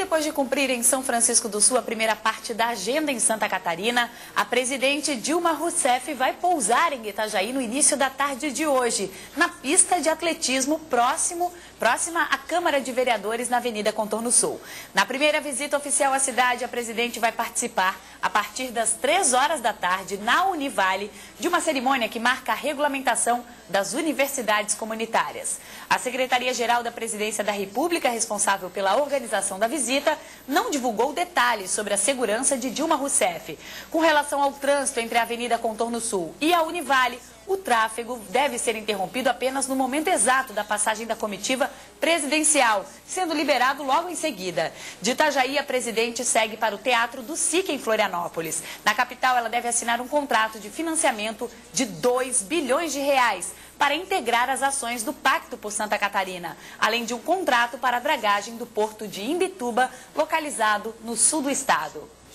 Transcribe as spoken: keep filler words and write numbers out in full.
depois de cumprir em São Francisco do Sul a primeira parte da agenda em Santa Catarina, a presidente Dilma Rousseff vai pousar em Itajaí no início da tarde de hoje, na pista de atletismo próximo, próxima à Câmara de Vereadores na Avenida Contorno Sul. Na primeira visita oficial à cidade, a presidente vai participar, a partir das três horas da tarde, na Univale, de uma cerimônia que marca a regulamentação das universidades comunitárias. A Secretaria-Geral da Presidência da República, responsável pela organização da visita, não divulgou detalhes sobre a segurança de Dilma Rousseff. Com relação ao trânsito entre a Avenida Contorno Sul e a Univale, o tráfego deve ser interrompido apenas no momento exato da passagem da comitiva presidencial, sendo liberado logo em seguida. De Itajaí, a presidente segue para o Teatro do S I C em Florianópolis. Na capital, ela deve assinar um contrato de financiamento de dois bilhões de reais para integrar as ações do Pacto por Santa Catarina, além de um contrato para a dragagem do porto de Imbituba, localizado no sul do estado.